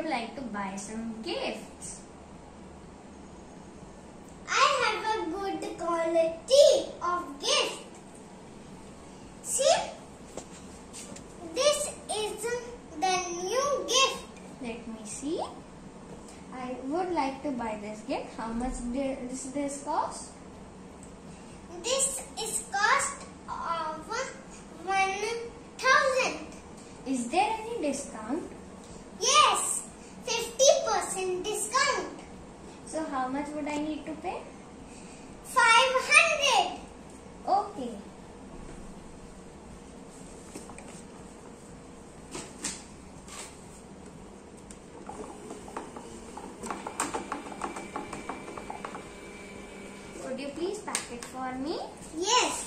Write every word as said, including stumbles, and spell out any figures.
like to buy some gifts. I have a good quality of gift. See, this is the new gift. Let me see. I would like to buy this gift. How much does this cost? This is cost of one thousand. Is there any discount? Yes, fifty percent discount. So how much would I need to pay? Five hundred. Okay. Would you please pack it for me? Yes.